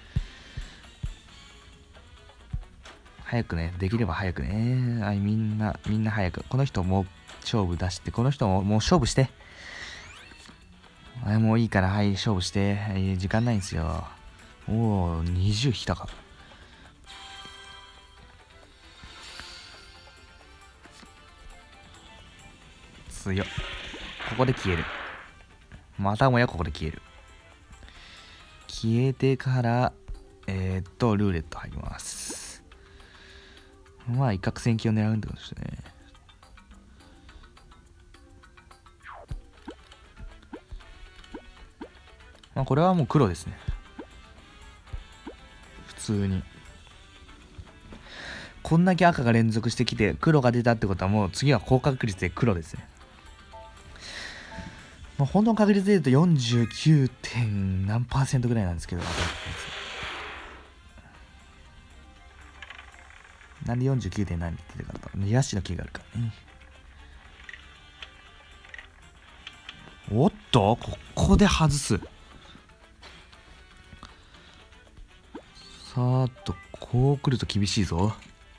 早くね、できれば早くね。はい、みんなみんな早く。この人も勝負出して、この人ももう勝負して。はい、もういいから、はい、勝負して。はい、時間ないんですよ。おお、にじゅう引いたか。強っ。ここで消える。またもやここで消える。消えてから、えー、っと、ルーレット入ります。まあ、一攫千金を狙うんってことですね。まあ、これはもう黒ですね。普通に。こんだけ赤が連続してきて黒が出たってことは、もう次は高確率で黒ですね。まあ、本当の確率で言うと よんじゅうきゅう. 点何パーセントぐらいなんですけど、なんで よんじゅうきゅう. 点何って出てるかと、ヤシの木があるからね。おっとここで外す。さーっとこう来ると厳しいぞ。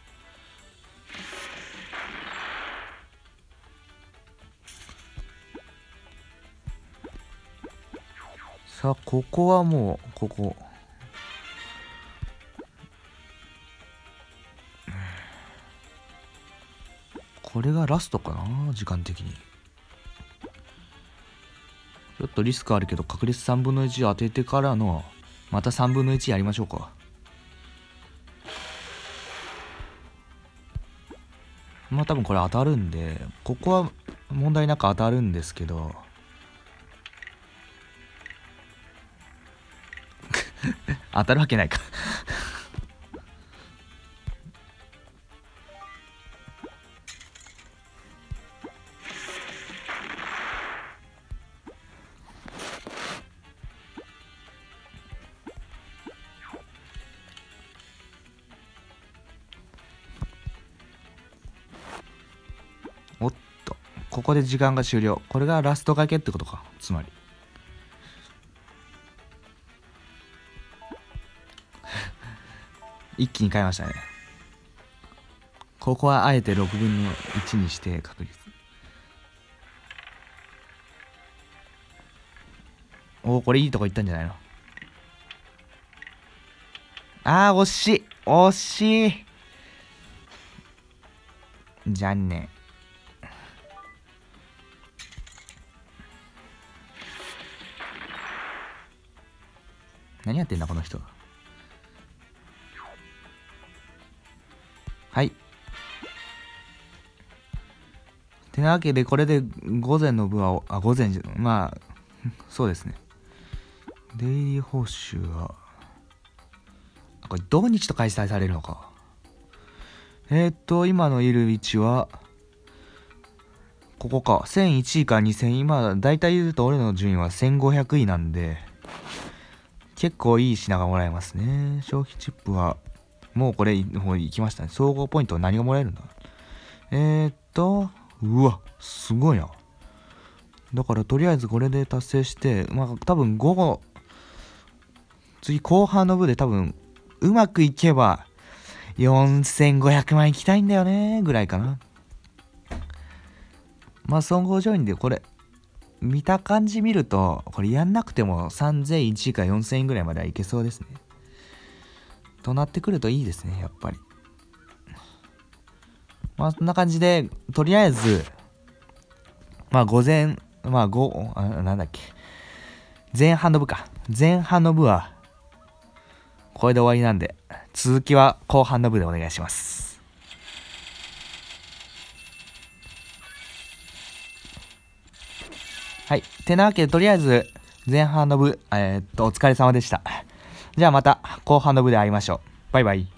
さあここはもうこここれがラストかな時間的に。 ちょっとリスクあるけど、確率さんぶんのいち当ててからの、またさんぶんのいちやりましょうか。まあ多分これ当たるんで、ここは問題なく当たるんですけど、当たるわけないかおっと、ここで時間が終了。これがラスト掛けってことか、つまり。一気に変えましたね。ここはあえてろくぶんのいちにして確率。おお、これいいとこ行ったんじゃないの。あー、惜しい惜しい残念。何やってんだこの人。はい。てなわけで、これで午前の部は、あ、午前じゃ、まあ、そうですね。デイリー報酬は、あ、これ土日と開催されるのか。えー、っと、今のいる位置は、ここか。せんいちいからにせんい。今、だいたい言うと俺の順位はせんごひゃくいなんで、結構いい品がもらえますね。消費チップは、もうこれ、もう行きましたね。総合ポイントは何がもらえるんだ。えー、っと、うわ、すごいな。だからとりあえずこれで達成して、まあ多分午後、次後半の部で多分、うまくいけば、よんせんごひゃくまんいきたいんだよね、ぐらいかな。まあ総合ジョインでこれ、見た感じ見ると、これやんなくてもさんぜんいちいかよんせんえんぐらいまではいけそうですね。となってくるといいですね、やっぱり。まあそんな感じで、とりあえず、まあ午前、まあ午、あ、なんだっけ。前半の部か。前半の部は、これで終わりなんで、続きは後半の部でお願いします。はい。てなわけで、とりあえず、前半の部、えー、っと、お疲れ様でした。じゃあまた、後半の部で会いましょう。バイバイ。